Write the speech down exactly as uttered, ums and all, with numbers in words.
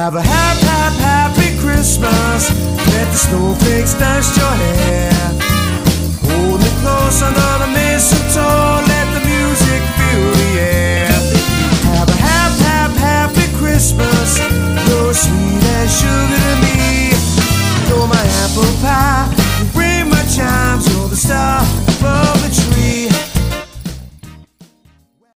Have a happy, happy, happy Christmas. Let the snowflakes dust your hair. Hold me close under the mistletoe. Let the music fill the air. Have a happy, happy, happy Christmas. You're sweet as sugar.